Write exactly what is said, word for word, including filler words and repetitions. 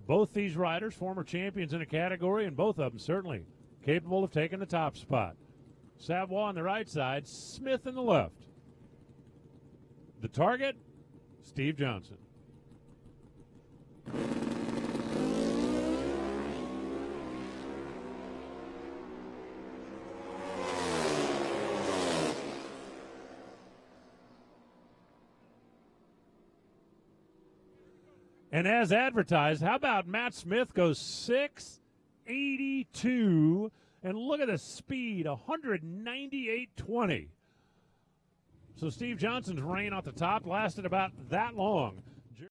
Both these riders, former champions in a category, and both of them certainly capable of taking the top spot. Savoie on the right side, Smith in the left. The target, Steve Johnson. And as advertised, how about Matt Smith goes six eighty-two, and look at the speed, one ninety-eight twenty. So Steve Johnson's reign off the top lasted about that long.